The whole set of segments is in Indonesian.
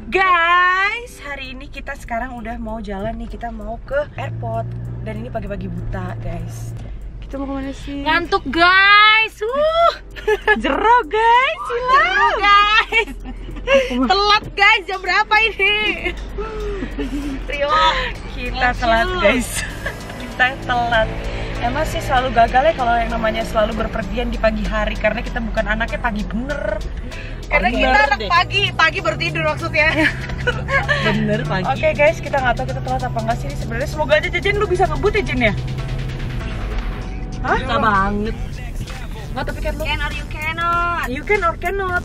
Guys, hari ini kita sekarang udah mau jalan nih. Kita mau ke airport. Dan ini pagi-pagi buta, guys. Kita mau kemana sih? Ngantuk, guys. Jero, guys. Jero, guys. Telat, guys. Jam berapa ini? Trio. Kita telat, guys. Kita telat. Emang sih selalu gagal ya kalau yang namanya selalu berpergian di pagi hari. Karena kita bukan anaknya pagi bener. Karena kita anak pagi baru tidur maksudnya. Bener pagi. Oke, guys, kita nggak tahu kita telat apa nggak sih sebenarnya. Semoga aja Jen lu bisa ngebut ya, Jen ya. Hah? Susah banget. Nggak, tapi kan lu Can or you cannot. you can or cannot.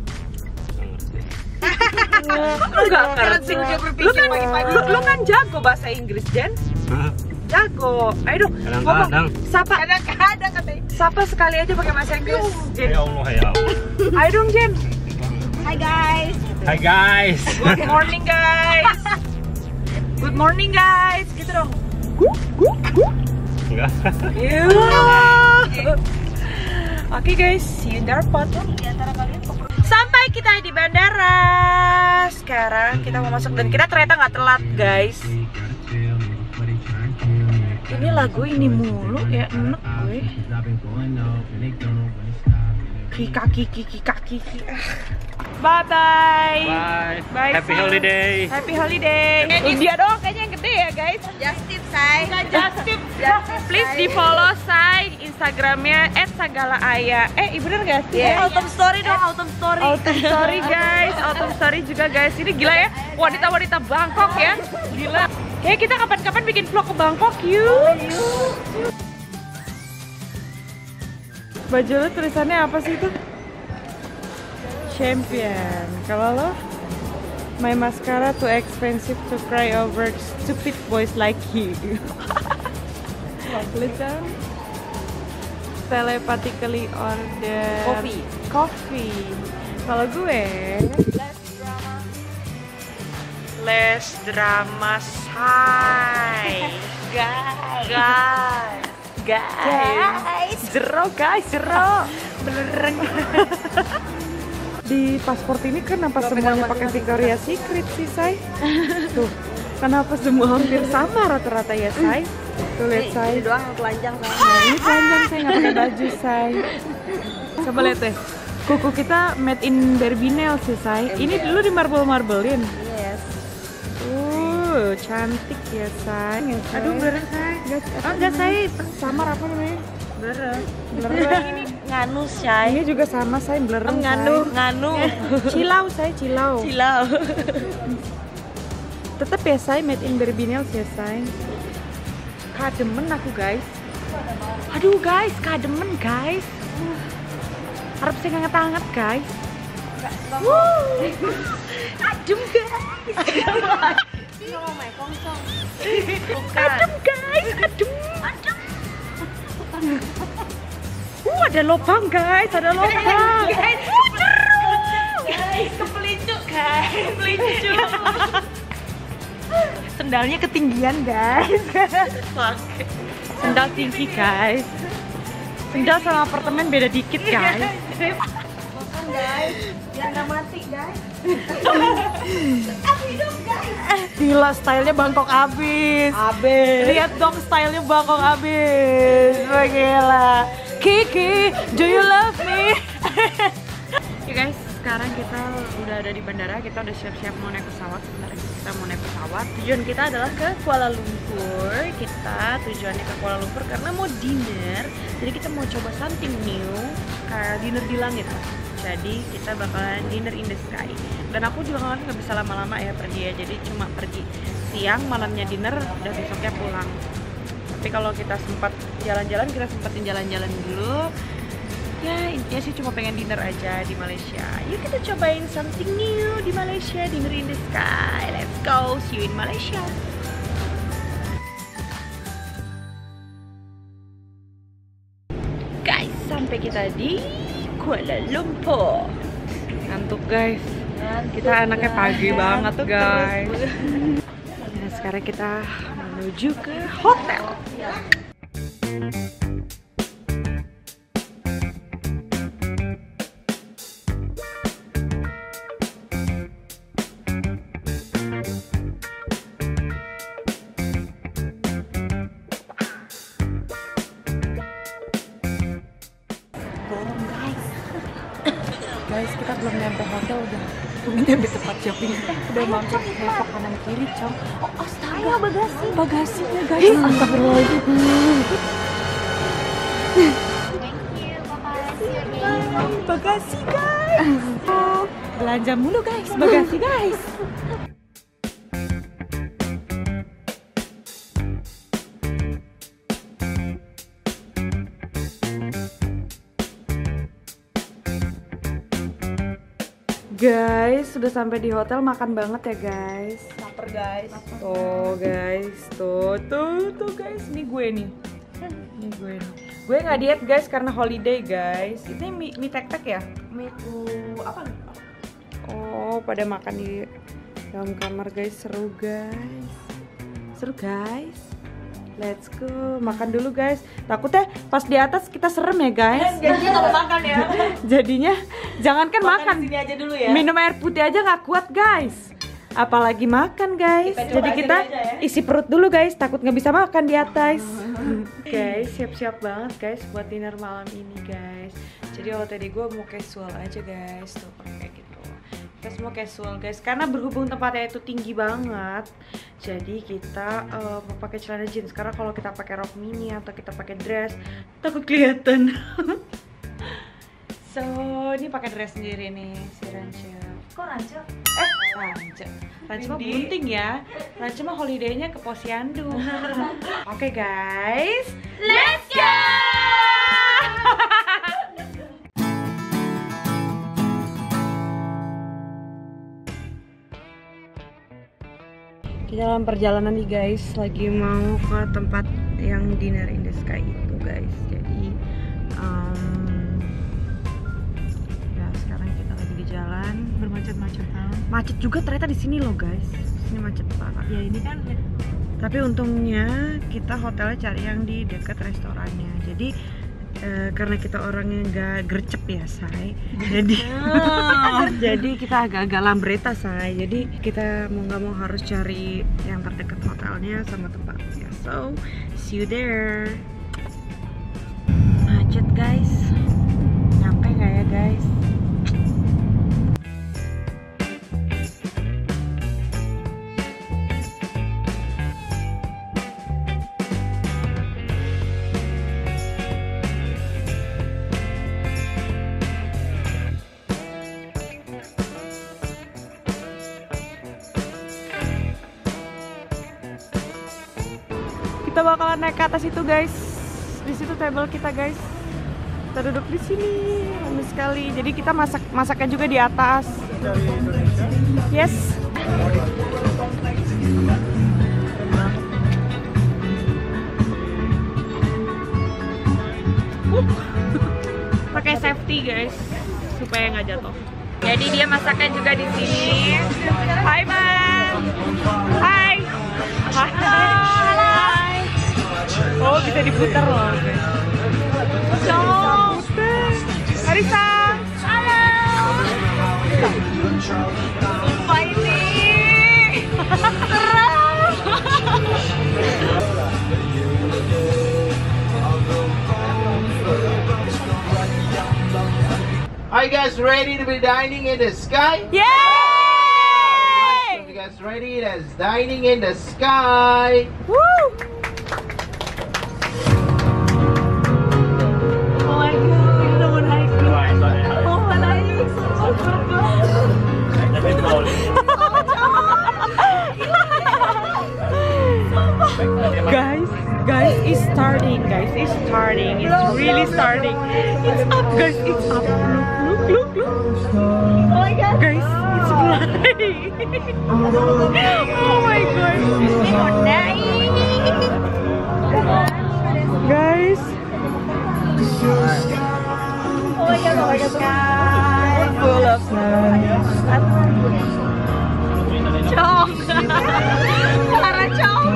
Lu nggak ngerti. Lu kan jago bahasa Inggris, Jen. Jago. Ayo dong. Kadang-kadang. Sapa. Kadang-kadang katanya. Sapa sekali aja pakai bahasa Inggris, Jen. Ya Allah ya. Ayo dong, Jen. Hi guys. Hai guys. Good morning, guys. Good morning, guys. Gitu dong. Enggak. Oke, guys, see you in the airport. Di antara kalian Sampai kita di bandara. Sekarang kita mau masuk dan kita ternyata nggak telat, guys. Ini lagu ini mulu ya, enak gue. Kiki. Bye bye. Bye. Bye. Happy holiday. Happy holiday. Dia doang kayaknya yang gede ya, guys. just tip, say. Just tip. Please di follow saya Instagramnya @sagalaaya. Bener gak sih? Autumn story dong, autumn story. Autumn story, guys. Autumn story juga, guys. Ini gila ya, wanita-wanita Bangkok ya. Gila. Kayak kita kapan-kapan bikin vlog ke Bangkok, yuk. Baju lo tulisannya apa sih itu? Champion. Kalau lo? My mascara too expensive to cry over stupid boys like you. Lucan. Telepathically order coffee. Kalau gue less drama say. Guys. Jero, belereng. Di paspor ini kenapa semuanya pakai Victoria's Secret sih, Say? Tuh, kenapa semua hampir sama rata-rata ya, Say? Tuh, lihat, Say. Ini doang yang telanjang, Say. Nah, ini telanjang, Say, nggak pakai baju, Say. Coba lihat deh, kuku kita made in Barbie sih, Say. Ini dulu di marble-marbelin. Yes. Cantik ya, Say. Aduh, bener, Say. Enggak, Say. Samar apa namanya? Belereng. Ini nganu, Say. Ini juga sama, Say. Belereng, Nganu. Cilau, Say. Cilau. Tetep ya, Say. Made in Barbie ya, Say. Kademen aku, guys. Aduh, guys. Kademen, guys. Harap saya nganget-nganget, guys. Adem, guys. Ini mau main kongcong. Adem, guys. Adem. Ada lubang, guys. Ada lubang. Guys, kepelicuk, guys. Sendalnya ketinggian, guys. Sendal tinggi, guys. Sendal sama apartemen beda dikit, guys. Makan, guys. Biar nggak mati, guys. Hidup, guys. Gila, stylenya Bangkok abis. Lihat dong, stylenya Bangkok abis. Wah, gila. Kiki, do you love me? Ya guys, sekarang kita udah ada di bandara. Kita udah siap-siap mau naik pesawat. Sebentar kita mau naik pesawat. Tujuan kita adalah ke Kuala Lumpur. Kita tujuannya ke Kuala Lumpur karena mau dinner. Jadi kita mau coba something new, kayak dinner di langit. Jadi kita bakalan dinner in the sky. Dan aku juga kan nggak bisa lama-lama ya pergi ya. Jadi cuma pergi siang, malamnya dinner, udah besoknya pulang. Tapi kalau kita sempat jalan-jalan, kita sempatin jalan-jalan dulu. Ya intinya sih cuma pengen dinner aja di Malaysia. Yuk kita cobain something new di Malaysia, dinner in the sky. Let's go, see you in Malaysia. Guys, sampai kita di Kuala Lumpur. Ngantuk, guys. Kita anaknya pagi banget, guys. Nah, sekarang kita menuju ke hotel. di tempat shopping. Udah mampir ke kanan kiri, Cong. Oh, astaga, bagasi. Bagasinya, guys. Astagfirullahaladzim. Bagasi, guys. Belanja mulu, guys. Bagasi, guys. Guys, sudah sampai di hotel, makan banget ya guys. Lapar guys. Tuh guys, tuh guys, ini gue nih. Ini gue nih. Gue nggak diet guys karena holiday guys. Ini mie tek-tek ya? Mie apa nih? Oh, pada makan di dalam kamar guys, seru guys. Seru guys. Let's go, makan dulu guys. Takutnya pas di atas kita serem ya guys. Jadinya kalau makan ya. Jadinya jangankan makan. Di sini aja dulu ya. Minum air putih aja nggak kuat guys. Apalagi makan guys. Jadi kita isi perut dulu guys. Takut nggak bisa makan di atas. Guys, siap-siap banget guys buat dinner malam ini guys. Jadi OOTD gue mau casual aja guys. Tuh kayak gitu. Kita semua casual guys, karena berhubung tempatnya itu tinggi banget, jadi kita mau pakai celana jeans. Karena kalau kita pakai rok mini atau kita pakai dress takut kelihatan. So ini pakai dress sendiri nih si Ranca. Kok Ranca? Ranca mah bunting ya. Ranca mah holidaynya ke Posyandu. Oke guys, let's go. Kita dalam perjalanan nih guys, lagi mau ke tempat yang dinner in the sky itu guys. Jadi ya sekarang kita lagi di jalan bermacet-macetan. Macet juga ternyata di sini loh guys. Ini macet parah. Ya ini kan. Tapi untungnya kita hotelnya cari yang di dekat restorannya. Jadi karena kita orangnya nggak gercep ya say, jadi kita agak-agak lambreta say, jadi kita mau nggak mau harus cari yang terdekat hotelnya sama tempatnya. So see you there. Macet guys, nyampe nggak ya guys? Kita bakalan naik ke atas itu guys. Di situ table kita guys. Kita duduk di sini, ramai sekali. Jadi kita masaknya juga di atas. Yes. Pakai safety guys, supaya nggak jatuh. Jadi dia masaknya juga di sini. Hai Bang. Hai. Halo. Oh, bisa diputar loh guys. Ciao. Arisa. Halo. Apa ini? Seram. Are you guys ready to be dining in the sky? Yay! Are you guys ready? That's dining in the sky. Woo! Guys, it's starting. It's really starting. It's up, guys. It's up. Look. Oh my god. Guys, it's flying. Oh my god. Guys. Oh my god. Guys. Full of snow. Chong. Para Chong.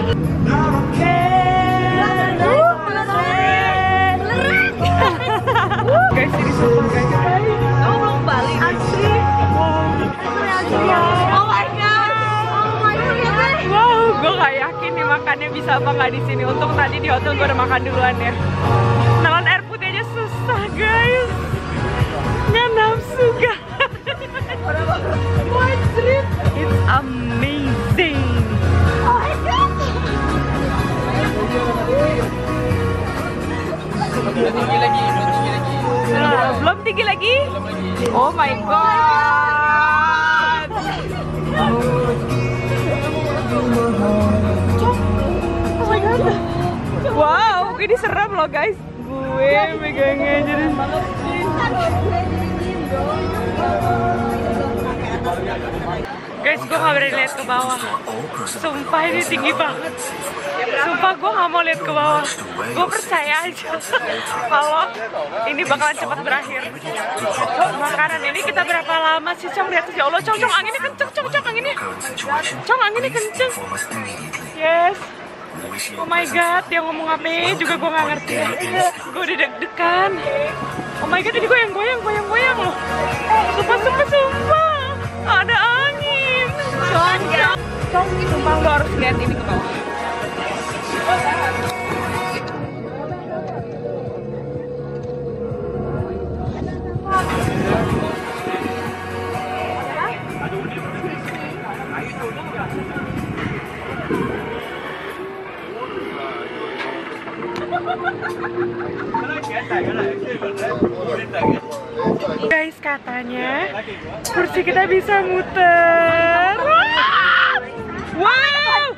Guys, ini seru guys. Kamu belum balik? Asli. Oh my god. Wow, gue gak yakin nih makannya bisa apa nggak di sini. Untung tadi di hotel gue udah makan duluan ya. Nelan air putih aja susah guys. Nggak nafsu guys. lagi. Oh my god. Oh my god. Wow, ini serem loh guys. Gue megangnya jadi guys, gue gak berani lihat ke bawah. Sumpah ini tinggi banget. Sumpah gue gak mau lihat ke bawah. Gue percaya aja kalau ini bakalan cepat berakhir. Makanan ini kita berapa lama sih, Cong? Lihat ya Allah, Cong, anginnya kenceng, Cong, anginnya. Cong, anginnya kenceng. Yes. Oh my god, dia ngomong apa juga gue gak ngerti. Gue udah deg-degan. Oh my god, ini goyang loh. Sumpah. Ada angin. Cong, sumpah lo harus lihat ini ke bawah. Guys, katanya kursi kita bisa muter. Wow,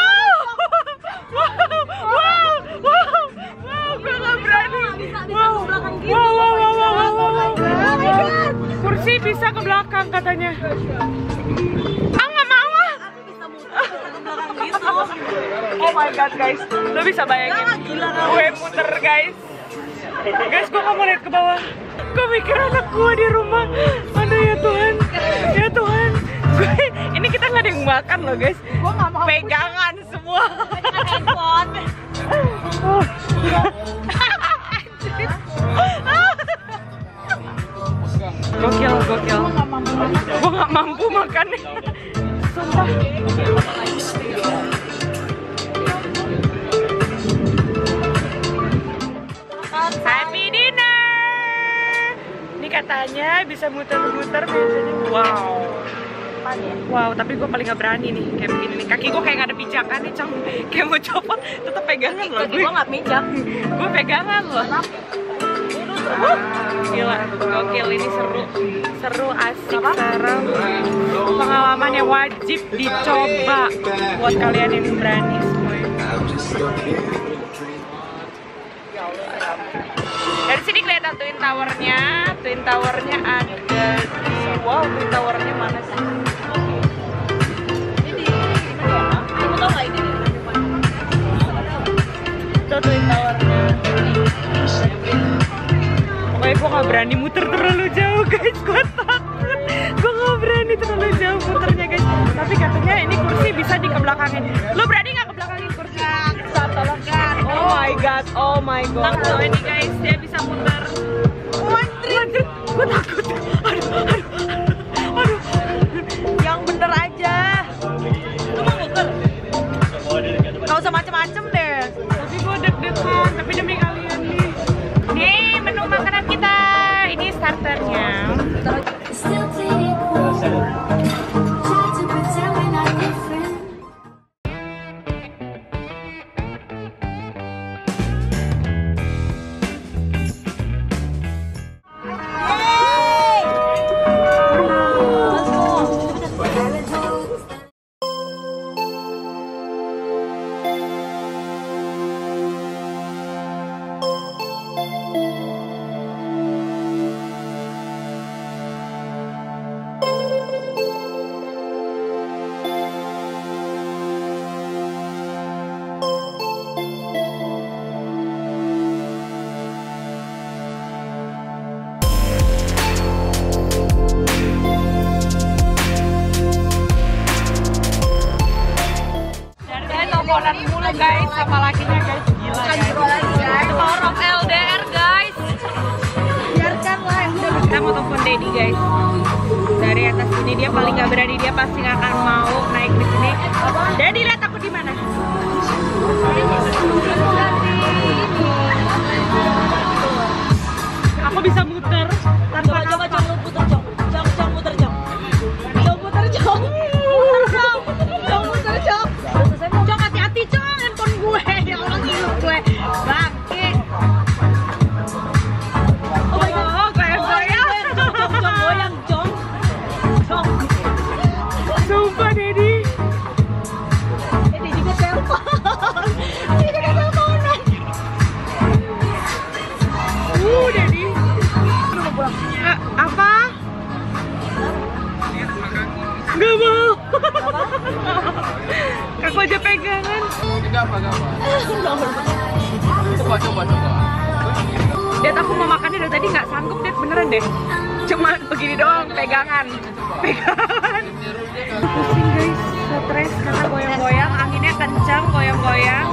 gue gak berani. Wow. Kursi bisa ke belakang katanya. Nggak mau. Oh my god guys, lo bisa bayangin gue muter guys. Guys, gue gak mau lihat ke bawah. Gue mikir anak gue di rumah. Aduh ya Tuhan. Ini kita nggak ada yang makan loh guys. Gue nggak mau. Pegangan semua. Handphone. Gokil. Gue nggak mampu makan. Sumpah. Happy dinner. Ini katanya bisa muter-muter biasanya. Wow, tapi gue paling gak berani nih kayak begini nih. Kaki gue kayak gak ada pijakan nih, Cong. Kayak mau copot, tetap pegangan loh. Kaki gue gak pijak. Gue pegangan loh. Gila, gokil, ini seru, asik, serem. Pengalaman yang wajib dicoba buat kalian yang berani semuanya. Dari sini kelihatan Twin Tower-nya. Twin Tower-nya ada di... Wow, Twin Tower-nya mana sih? Ini kamu tau gak ini? Itu Twin Tower-nya. Pokoknya gue gak berani muter terlalu jauh guys. Gue takut. Gue gak berani terlalu jauh muternya guys. Tapi katanya ini kursi bisa dikebelakangin. Lo berani gak kebelakangin kursi? Tolongkan. Oh my god. Tuh ini guys, dia bisa muter. Waduh, gue takut. Aduh. Yang bener aja. Lu mau muter? Gak usah macem-macem deh. Tapi gue deg-degan. Tapi demi kalian nih. Nih menu makanan kita. Ini starternya. Guys, sama lakinya guys, gila guys. Power of LDR guys. Biarkanlah yang udah. Kita mau telepon Daddy guys. Dari atas sini dia paling gak berani, dia pasti gak akan mau naik di sini. Daddy, lihat aku di mana? Aku bisa muter tanpa coba Cong muter Cong. Cong muter Cong. Cong muter Cong. Cong muter Cong. Cong hati-hati Cong. Gue, ya Allah ngilu gue bangke. Oh my god, goyang-goyang. Kaku aja pegangan. Coba. Dad, aku mau makannya dari tadi nggak sanggup, Dad, beneran deh. Cuma begini doang, pegangan. Pusing guys, stres karena goyang-goyang, anginnya kencang, goyang-goyang.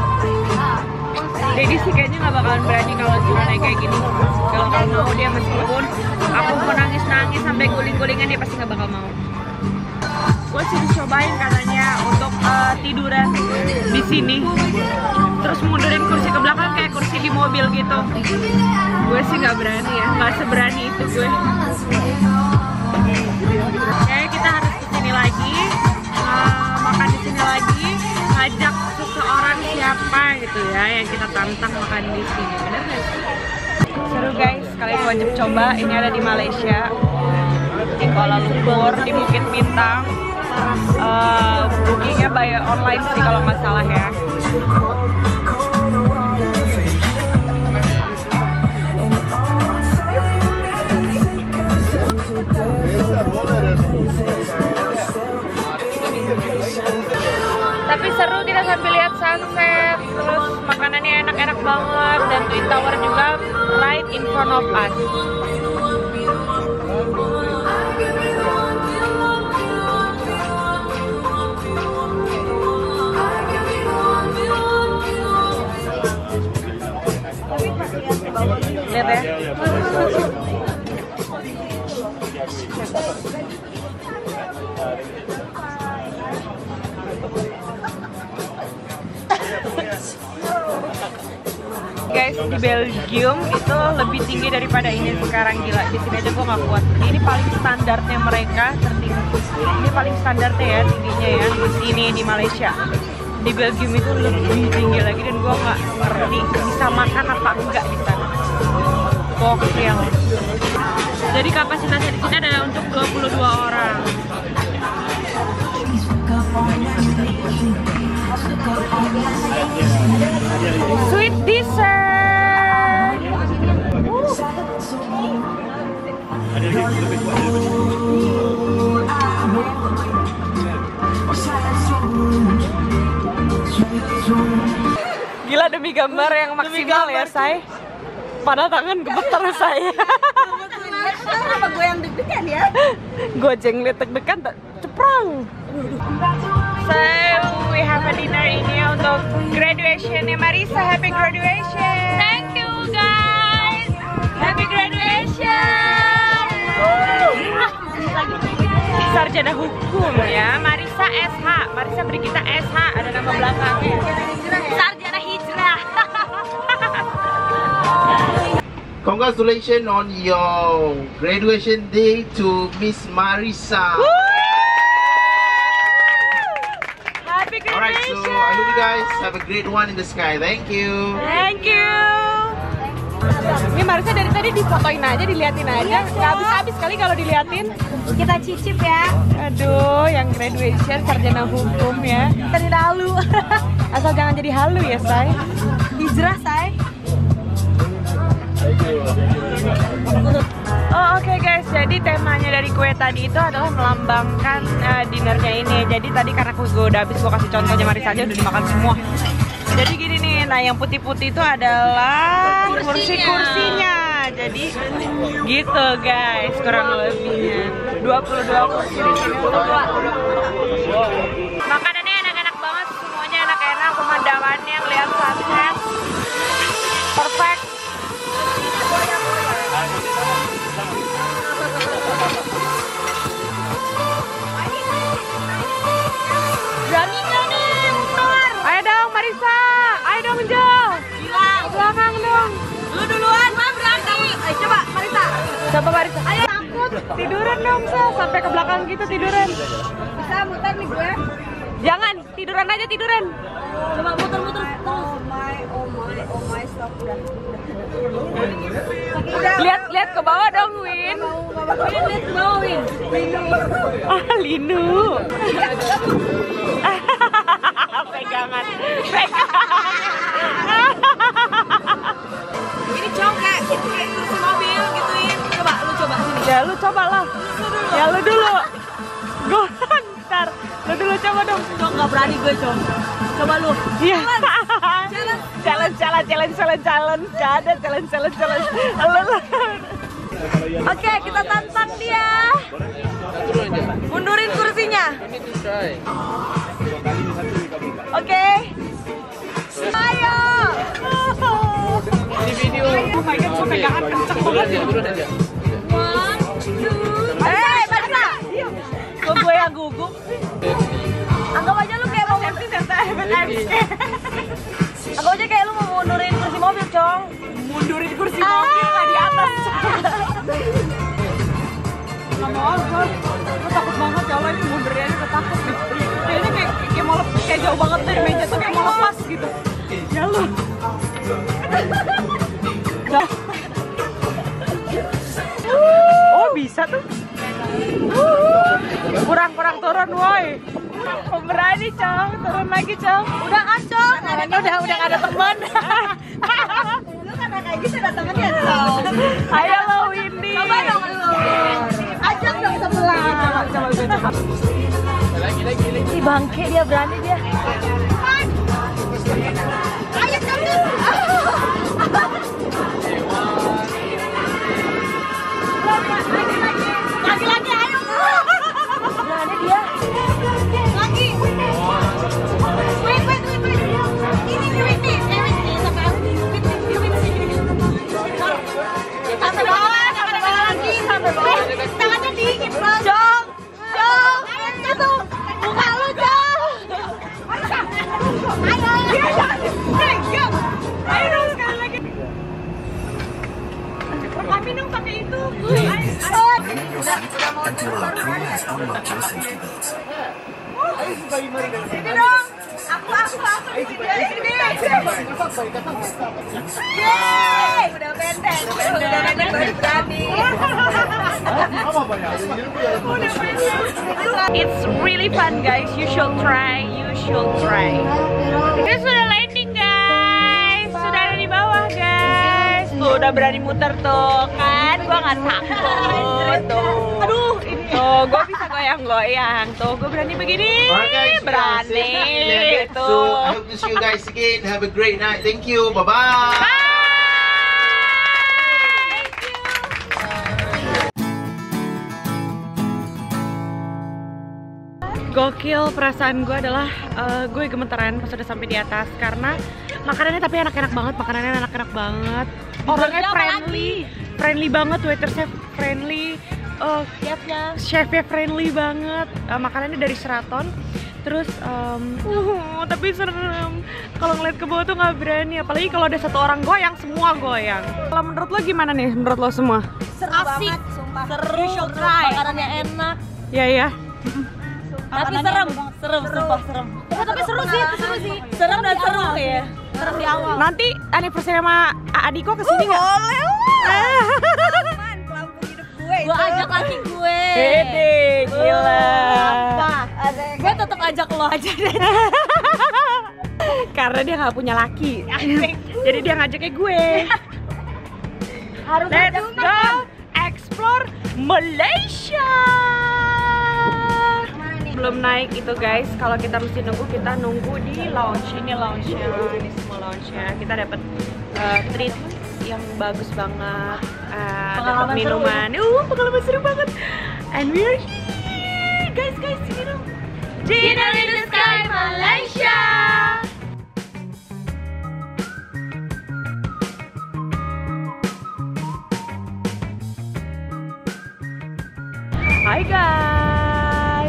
Jadi sih kayaknya nggak bakalan berani kalau cuma naik kayak gini. Kalau mau dia, meskipun aku mau nangis-nangis sampai guling-gulingan, dia pasti nggak bakal mau. Gue sih dicobain katanya untuk tiduran di sini, terus mundurin kursi ke belakang kayak kursi di mobil gitu. Gue sih nggak berani ya, nggak seberani itu gue. Kayak kita harus kesini lagi, makan di sini lagi, ngajak seseorang siapa gitu ya yang kita tantang makan di sini. Bener nggak sih? Seru guys, kalian wajib coba. Ini ada di Malaysia, di Kuala Lumpur, di Bukit Bintang. Bookingnya by online sih kalau nggak salah ya. Tapi seru, kita sambil lihat sunset, terus makanannya enak-enak banget, dan Twin Tower juga right in front of us. Lihat ya. Guys, di Belgium itu lebih tinggi daripada ini sekarang, gila. Di sini aja gue nggak kuat. Ini paling standarnya mereka tertinggi. Ini paling standarnya ya tingginya ya. Di sini di Malaysia. Di Belgium itu lebih tinggi lagi, dan gue nggak ngerti bisa makan apa enggak di sana. Gokil. Jadi kapasitasnya di sini adalah untuk 22 orang. Sweet dessert. Gila, demi gambar yang maksimal ya, Say. Padahal tangan gemeter saya. Kenapa gue yang deg-degan ya? Gue jenglit deg-degan, ceprang. So, we have a dinner ini untuk graduation-nya Marisa. Happy graduation! Thank you guys! Happy graduation! Sarjana hukum ya, Marisa SH. Marisa Brigita SH, ada nama belakangnya. Sarjana hijrah. Congratulations on your graduation day to Miss Marisa. Happy graduation! Alright, so I hope you guys have a great one in the sky. Thank you. Thank you. Ini Marisa dari tadi difotoin aja, diliatin aja. Nggak habis-habis kali kalau diliatin. Kita cicip ya. Aduh, yang graduation sarjana hukum ya. Tadi halu. Asal jangan jadi halu ya, Say. Hijrah, Say. Oh oke guys, jadi temanya dari kue tadi itu adalah melambangkan dinernya ini. Jadi tadi karena kue gue udah habis, gue kasih contohnya Marisa aja udah dimakan semua. Jadi gini nih, nah yang putih-putih itu adalah kursi-kursinya. Jadi gitu guys, kurang lebihnya 22 kursi di sini untuk makanannya enak-enak banget, semuanya enak-enak, pemandangannya ngeliat sunset perfect. Ayo dong Marisa, ayo dong Jo. Belakang dong. Lu duluan, Mam, berani. Ayo coba Marisa. Coba Marisa. Ayo takut. Tiduran dong, Sel. Sampai ke belakang gitu tiduran. Bisa muter nih gue. Jangan, tiduran aja tiduran. Coba muter-muter terus. Oh my, stop udah. Lihat ke bawah dong, Win. Lihat ke bawah, Win. Linu. Pegangan. Ini congkak, gitu kayak kursi mobil gituin. Coba, lu coba sini. Ya lu cobalah. Ya lu dulu. Gue ntar. coba dong. Cong nggak berani gue Cong. Coba lu. Iya. Challenge. Gak ada challenge. Oke, kita tantang dia. Mundurin kursinya. Oke. Ayo. Oh my god, gue pegangan kenceng banget. Basta. Kok gue yang gugup? Anggap aja lu kayak mau Anggap aja kayak lu mau mundurin kursi mobil, Cong. Mundurin kursi mobil nggak di atas. Nggak mau, gue takut banget ya Allah, ini mundurnya udah takut nih. Kayaknya kayak mau lepas, kayak jauh banget dari meja tuh kayak mau lepas gitu. Ya lu. Oh bisa tuh. Kurang turun woi. Pemberani Cong, turun lagi Cong. Udah kan, Cong? Karena udah gak ada teman. Lu kan kayak gitu ada temennya, Cong. Ayo lo Windy. Coba dong lu. Ajak dong sebelah. Coba. Si bangke dia berani dia. Ayo terus. Lagi ayo. Berani dia. Lagi. Wait. Ini Windy. Sampai sampai bawah lagi. Tangannya dikit, Bro. Jong. Itu. Buka lu, Jong. Ayo. Ayo dong sekali lagi. Kami dong pakai itu. Until our crew has unlocked your safety belts. Sini dong. Aku. Sini. Yeay. Udah pendek baru berani. It's really fun guys. You should try. Kita sudah landing guys. Sudah ada di bawah guys. Tuh udah berani muter tuh kan. Gua nggak takut tuh. Aduh ini tuh gue bisa goyang. Tuh gue berani begini. Berani. So I hope to see you guys again. Have a great night. Thank you. Bye-bye. Gokil, perasaan gue adalah gue gemeteran pas udah sampai di atas karena makanannya tapi enak-enak banget. Orangnya friendly banget, waitersnya friendly, chefnya friendly banget. Makanannya dari Sheraton, terus tapi serem. Kalau ngeliat ke bawah tuh nggak berani, apalagi kalau ada satu orang goyang, semua goyang. Kalau menurut lo gimana nih? Menurut lo semua? Seru banget, sumpah. Seru, makanannya enak. Ya. Tapi serem. Tapi seru sih. Serem dan seru ya. Serem di awal. Nanti anniversary sama adikku kesini nggak? Boleh. Lampu hidup gue. Gue ajak laki gue. Hede, gila. Gue tetap ajak lo aja deh. Karena dia nggak punya laki. Jadi dia ngajaknya gue. Harus Let's ajak go explore Malaysia. Belum naik itu guys, kalau kita mesti nunggu di lounge. Ini lounge-nya, ini semua lounge-nya. Kita dapat treat yang bagus banget, dapat minuman. Pengalaman seru banget. And we're here, guys, sini dong. Dinner in the Sky Malaysia. Hai guys.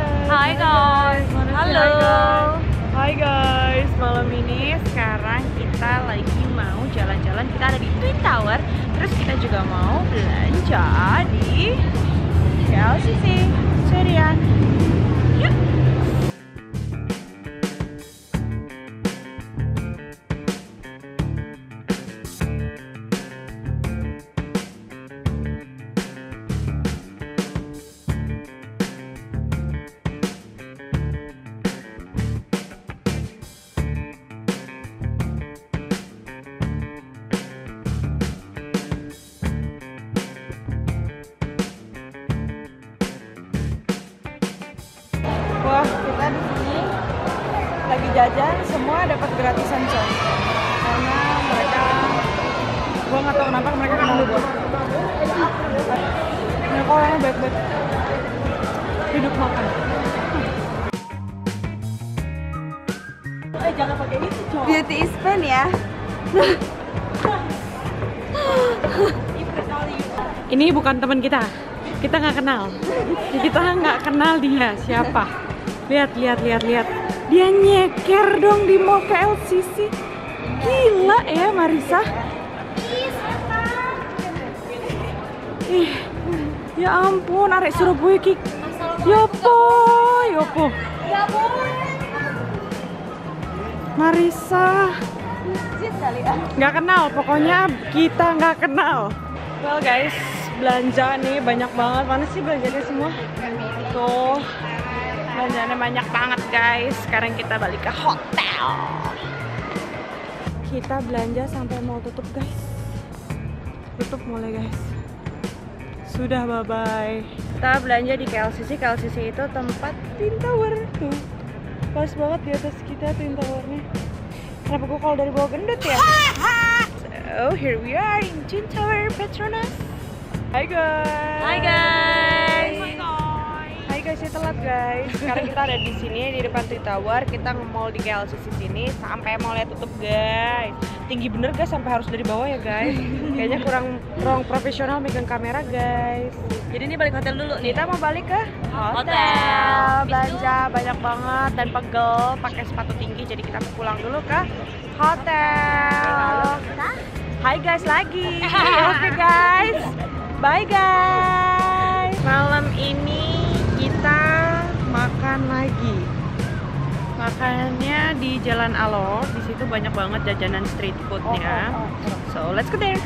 Halo. Hai guys, malam ini sekarang kita lagi mau jalan-jalan. Kita ada di Twin Tower, terus kita juga mau belanja di KLCC Serian. Yuk. kita di sini lagi jajan, semua dapat gratisan coy. Karena mereka, gua nggak tahu kenapa mereka kenal gua. Mereka orangnya baik-baik, hidup makan. Jangan pakai itu coy. Beauty is fun ya. Ini bukan teman kita nggak kenal. Kita nggak kenal dia siapa. Lihat. Dia nyeker dong di mall KLCC. Gila ya Marisa. Ih, ya ampun, arek Surabaya ki. Yopo. Marisa. Nggak kenal, pokoknya kita nggak kenal. Well guys, belanja nih banyak banget. Mana sih belanjanya semua? Tuh, belanjanya banyak banget guys. Sekarang kita balik ke hotel. Kita belanja sampai mau tutup guys. Tutup mulai guys. Sudah bye-bye. Kita belanja di KLCC. KLCC itu tempat Twin Tower tuh. Pas banget di atas kita Twin Towernya. Kenapa gue kalau dari bawah gendut ya? So here we are in Twin Tower Petronas. Hai guys. Hai guys. Hai guys, saya telat guys. Sekarang kita ada di sini di depan Twin Tower. Kita nge-mall di KLCC sini sampai mallnya tutup guys. Tinggi bener guys, sampai harus dari bawah ya guys. Kayaknya kurang profesional megang kamera guys. Jadi ini balik hotel dulu nih. Kita mau balik ke hotel. Belanja banyak banget dan pegel, pakai sepatu tinggi. Jadi kita mau pulang dulu ke hotel. Hai guys lagi. Oke guys. Bye guys. Malam ini kita makan lagi. Makanannya di Jalan Alor. Di situ banyak banget jajanan street foodnya. So let's go there.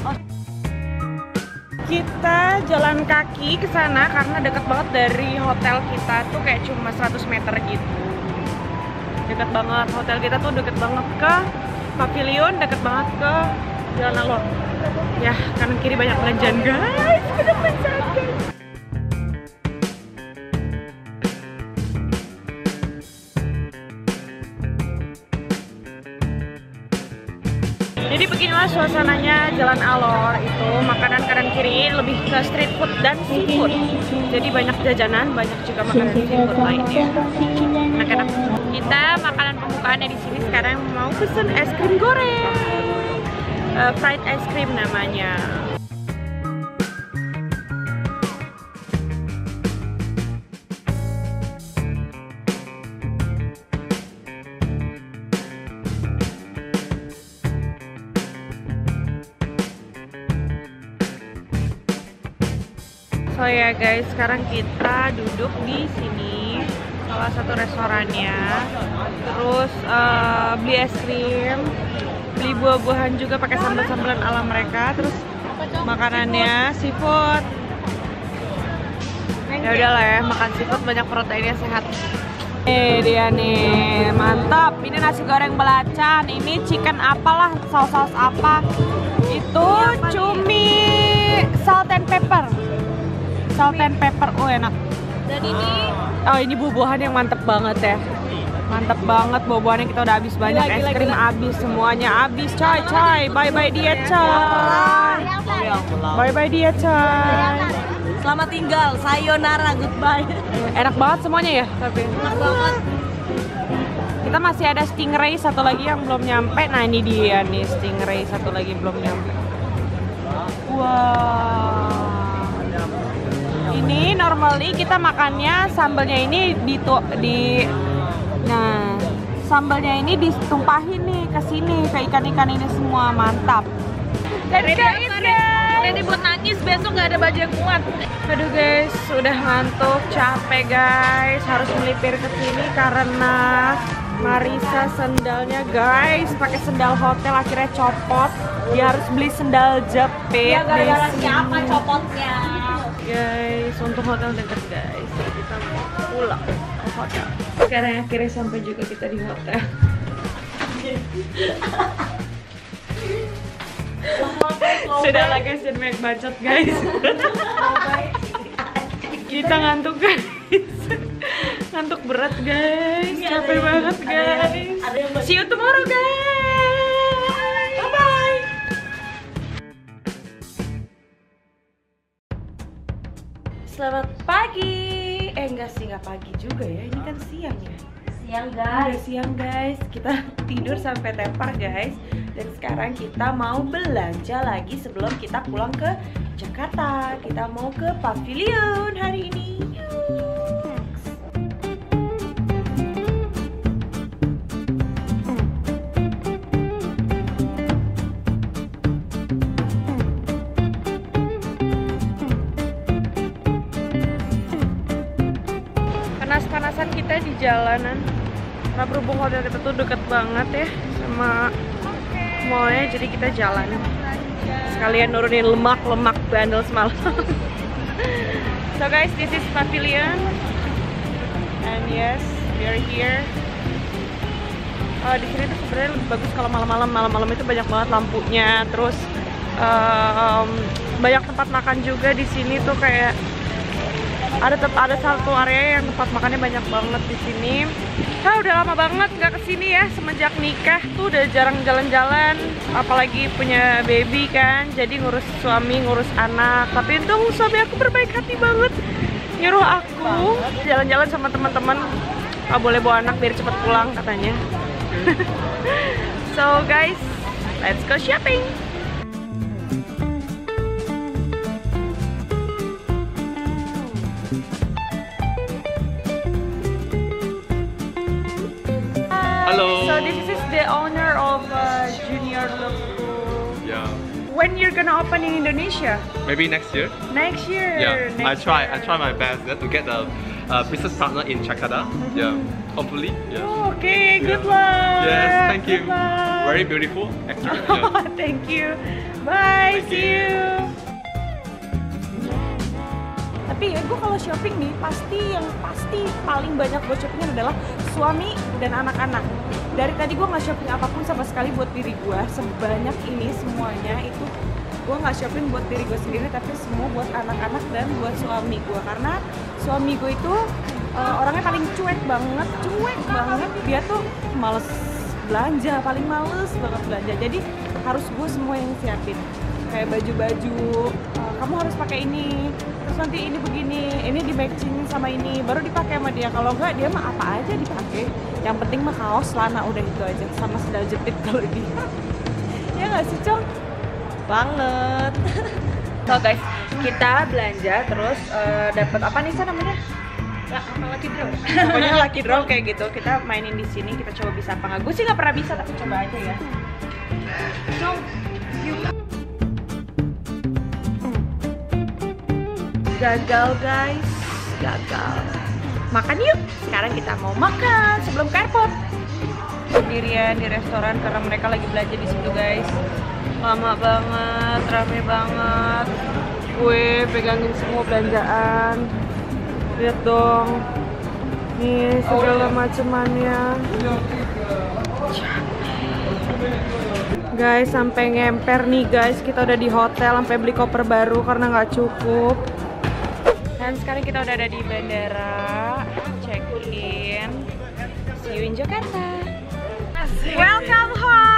Kita jalan kaki ke sana karena deket banget dari hotel kita tuh kayak cuma 100 meter gitu. Deket banget, hotel kita tuh deket banget ke pavilion, deket banget ke Jalan Alor. Ya, kanan kiri banyak belanjaan guys. Banyak belanjaan guys. Jadi beginilah suasananya Jalan Alor itu, makanan kanan kiri lebih ke street food dan seafood. Jadi banyak jajanan, banyak juga makanan seafood lainnya. Enak-enak. Kita makanan pembukaannya di sini sekarang mau pesen es krim goreng, fried ice cream namanya. So ya guys, sekarang kita duduk di sini salah satu restorannya. Terus beli es krim, beli buah-buahan juga pakai sambal-sambalan ala mereka. Terus makanannya seafood. Ya udahlah ya, makan seafood banyak proteinnya, sehat. Dia nih, mantap. Ini nasi goreng belacan, ini chicken apalah, saus-saus apa. Itu cumi salt and pepper. Salt and pepper, oh enak. Dan ini, oh ini buah-buahan yang mantep banget ya. Mantep banget, buah-buahannya kita udah habis banyak. Es krim habis, semuanya habis coy. Bye-bye diet coy. Bye-bye diet coy. selamat tinggal, sayonara, goodbye. Enak banget semuanya ya, tapi Enak banget. kita masih ada stingray satu lagi yang belum nyampe. Nah ini dia nih, stingray satu lagi belum nyampe. Wow. Ini normally kita makannya sambalnya ini nah sambalnya ini ditumpahin nih ke sini, ke ikan-ikan ini semua, mantap. Let's go eat guys. Ready buat nangis, besok nggak ada baju yang kuat. Aduh guys, udah ngantuk, capek guys, harus melipir ke sini karena Marisa sendalnya guys, pakai sendal hotel akhirnya copot. Dia harus beli sendal jepit. Ya gara-gara siapa copotnya? Guys, untuk hotel dekat guys, jadi kita mau pulang ke hotel. Sekarang akhirnya sampai juga kita di hotel. Sudahlah guys, jangan banyak bacot guys. Kita ngantuk guys. Ngantuk berat guys, capek banget guys. See you tomorrow guys. Bye bye. Selamat pagi. Enggak sih, nggak pagi juga ya. Ini kan siang ya. Siang guys. Udah siang guys. Kita tidur sampai tepar guys. Dan sekarang kita mau belanja lagi sebelum kita pulang ke Jakarta. Kita mau ke Pavilion hari ini. Panas-panasan kita di jalanan. Karena berhubung hotel kita tuh deket banget ya sama mallnya, jadi kita jalan. Sekalian nurunin lemak bandel semalam. So guys, this is Pavilion. And yes, we are here. Di sini tuh sebenarnya lebih bagus kalau malam-malam itu banyak banget lampunya. Terus banyak tempat makan juga di sini tuh, kayak ada satu area yang tempat makannya banyak banget di sini. Udah lama banget nggak kesini ya, semenjak nikah tuh udah jarang jalan-jalan, apalagi punya baby kan, jadi ngurus suami, ngurus anak. Tapi untung suami aku berbaik hati banget, nyuruh aku jalan-jalan sama teman-teman. Boleh bawa anak biar cepet pulang katanya. So guys, let's go shopping. Hello. So this is the owner of Junior Love School. Yeah. When you're gonna open in Indonesia? Maybe next year. Next year. Yeah. Next I year. try my best to get a business partner in Jakarta. Yeah. Hopefully. Yeah. Oh, okay, good Yeah. luck. Yes. Thank you. Good luck. Very beautiful. Actually. Yeah. Thank you. Bye. Thank See you. you. Tapi ya gue kalau shopping nih pasti paling banyak gue shoppingin adalah suami dan anak-anak. Dari tadi gue nggak shopping apapun sama sekali buat diri gue. Sebanyak ini semuanya itu gue nggak shopping buat diri gue sendiri, tapi semua buat anak-anak dan buat suami gue. Karena suami gue itu orangnya paling cuek banget. Dia tuh males belanja, paling males banget belanja. Jadi harus gue semua yang siapin. Kayak baju-baju, kamu harus pakai ini, terus nanti ini begini, ini di matching sama ini, baru dipakai sama dia. Kalau enggak, dia mah apa aja dipakai. Yang penting mah kaos, celana, udah itu aja, sama sandal jepit kalau dia. Ya nggak sih, Cong? Banget. So guys, kita belanja terus dapat apa nih namanya? Lucky draw. Pokoknya lucky draw kayak gitu. Kita mainin di sini, kita coba bisa apa nggak? Gue sih nggak pernah bisa, tapi coba aja ya. Cong, gagal guys, gagal. Makan yuk. Sekarang kita mau makan sebelum ke airport. Sendirian di restoran karena mereka lagi belanja di situ guys. Lama banget, rame banget. Gue pegangin semua belanjaan. Lihat dong. Nih segala macemannya. Guys, sampai ngemper nih guys. Kita udah di hotel, sampai beli koper baru karena nggak cukup. Dan sekarang kita udah ada di bandara, check in. See you in Jakarta. Welcome home.